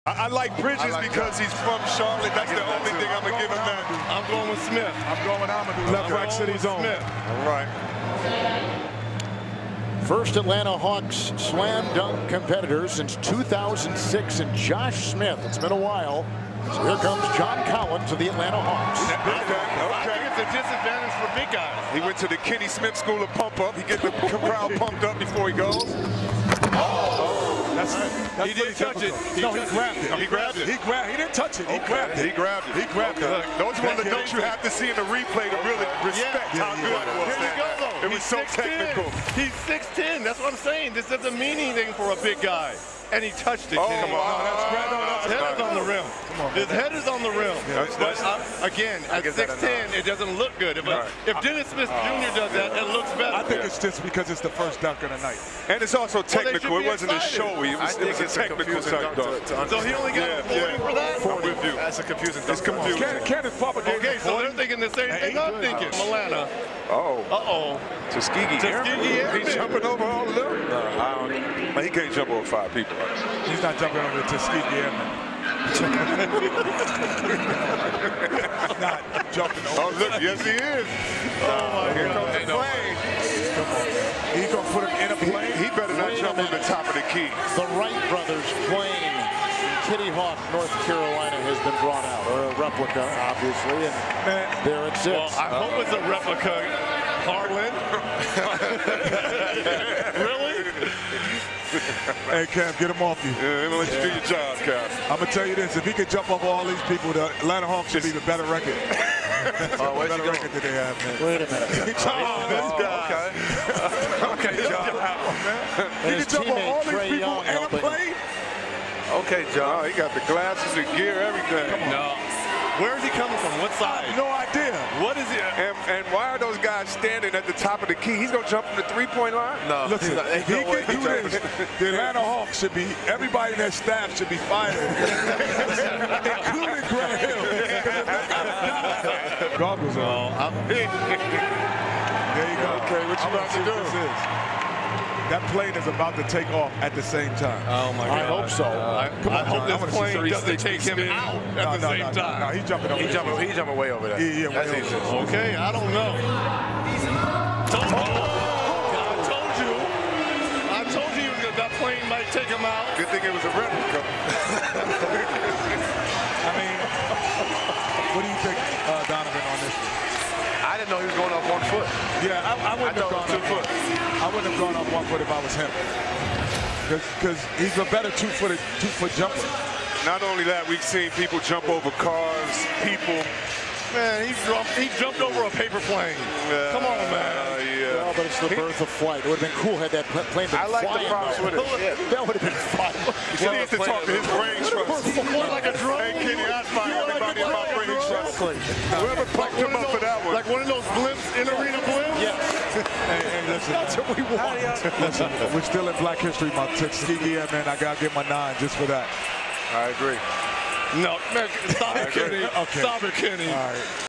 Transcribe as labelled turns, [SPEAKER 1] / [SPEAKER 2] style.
[SPEAKER 1] I like Bridges because he's from Charlotte. That's the only thing I'm going to give him that.
[SPEAKER 2] I'm going with Smith.
[SPEAKER 3] I'm going with Amadou. Left Rack City zone.
[SPEAKER 1] All right.
[SPEAKER 4] First Atlanta Hawks slam dunk competitor since 2006, and Josh Smith. It's been a while. So here comes John Collins of the Atlanta Hawks.
[SPEAKER 2] I think it's a disadvantage for big guys.
[SPEAKER 1] He went to the Kenny Smith School of Pump Up. He gets the crowd pumped up before he goes.
[SPEAKER 3] That's
[SPEAKER 2] he didn't touch it.
[SPEAKER 3] He grabbed it.
[SPEAKER 1] He grabbed it.
[SPEAKER 3] He didn't touch it. He grabbed it.
[SPEAKER 1] He grabbed it.
[SPEAKER 3] He grabbed it.
[SPEAKER 1] Those are one of the dunks you have to see in the replay to really respect how good it was.
[SPEAKER 2] Here you go, though.
[SPEAKER 1] It was so technical.
[SPEAKER 2] He's 6'10". That's what I'm saying. This doesn't mean anything for a big guy. And he touched it.
[SPEAKER 1] Oh,
[SPEAKER 2] Come on. His head is on the rim. His head is on the rim. But again, at 6'10", it doesn't look good. If Dennis Smith Jr. does that, it looks better.
[SPEAKER 3] I think it's just because it's the first dunk of the night.
[SPEAKER 1] And it's also technical. It wasn't a showy. It was a technical dunk.
[SPEAKER 2] So he only got a 40 for that?
[SPEAKER 1] I'm with you.
[SPEAKER 2] That's a confusing dunk.
[SPEAKER 1] It's confusing.
[SPEAKER 3] Candace Papa gave
[SPEAKER 2] Okay, so they're thinking the same thing I'm thinking. Milana.
[SPEAKER 1] Uh-oh. Tuskegee Airman. He's jumping over all of them? He can't jump over 5 people.
[SPEAKER 3] He's not jumping over the Tuskegee Airman. Not jumping over.
[SPEAKER 1] Oh, look, yes, he is. Here comes the plane.
[SPEAKER 3] Come on, man. He's going to put him in a plane.
[SPEAKER 1] He better not jump over the top of the key.
[SPEAKER 4] The Wright brothers plane in Kitty Hawk, North Carolina has been brought out, or a replica, obviously, and there it sits.
[SPEAKER 2] Well, I hope it's a replica, Harlan. Really?
[SPEAKER 3] Hey, Cam, get him off you.
[SPEAKER 1] Yeah, let you do your job, Cam.
[SPEAKER 3] I'm going to tell you this. If he could jump over all these people, the Atlanta Hawks should be the better record. Better record that they have, man.
[SPEAKER 4] Wait a minute.
[SPEAKER 3] This guy. Okay, John.
[SPEAKER 4] And
[SPEAKER 3] He
[SPEAKER 4] his
[SPEAKER 3] can jump over all
[SPEAKER 4] teammate
[SPEAKER 3] these
[SPEAKER 4] Trae
[SPEAKER 3] people
[SPEAKER 4] Young
[SPEAKER 3] in a
[SPEAKER 4] helping.
[SPEAKER 3] plane.
[SPEAKER 1] Okay, John. He got the glasses, the gear, everything.
[SPEAKER 2] No. Where is he coming from? What side?
[SPEAKER 3] No idea.
[SPEAKER 2] What is it?
[SPEAKER 1] And why are those guys standing at the top of the key? He's going to jump from the three-point line?
[SPEAKER 2] No.
[SPEAKER 3] Listen, if he can do this, the Atlanta Hawks should be, everybody in their staff should be fired. Including Grant Hill. Goggles on. There you go.
[SPEAKER 1] Okay, what you about to do?
[SPEAKER 3] This is. That plane is about to take off at the same time.
[SPEAKER 2] Oh, my God.
[SPEAKER 4] I hope so.
[SPEAKER 2] I hope this plane doesn't take him out at the same time.
[SPEAKER 3] No, he's jumping over.
[SPEAKER 5] He's jumping way over that.
[SPEAKER 3] Yeah, way over.
[SPEAKER 2] Okay, I don't know. I told you that plane might take him out.
[SPEAKER 1] Good thing it was a replica.
[SPEAKER 3] I mean, what do you think, Donovan, on this one?
[SPEAKER 5] I didn't know he was going up 1 foot.
[SPEAKER 3] Yeah, I wouldn't have gone up 2 foot. I wouldn't have gone up 1 foot if I was him. Because he's a better two-foot jumper.
[SPEAKER 1] Not only that, we've seen people jump over cars, people.
[SPEAKER 2] Man, he jumped over a paper plane. Come on, man.
[SPEAKER 4] Well, but it's the birth of flight. It would have been cool had that plane been
[SPEAKER 5] I like the
[SPEAKER 4] flying.
[SPEAKER 5] props with it. Yeah.
[SPEAKER 4] That would have been fun.
[SPEAKER 1] You need to talk to his brain trust.
[SPEAKER 2] More like a drone.
[SPEAKER 1] Hey, Kenny, I'd fire everybody in my brain trust. Whoever plucked him up for that one.
[SPEAKER 2] Like one of those blimps, in-arena blimps?
[SPEAKER 4] Yes.
[SPEAKER 3] Hey, listen.
[SPEAKER 4] That's what we want.
[SPEAKER 3] Listen, we're still in Black History Month. Tuskegee, man, I got to get my 9 just for that.
[SPEAKER 1] I agree.
[SPEAKER 2] No, man, stop it, Kenny.
[SPEAKER 3] Okay.
[SPEAKER 2] Stop it, Kenny.
[SPEAKER 3] All right.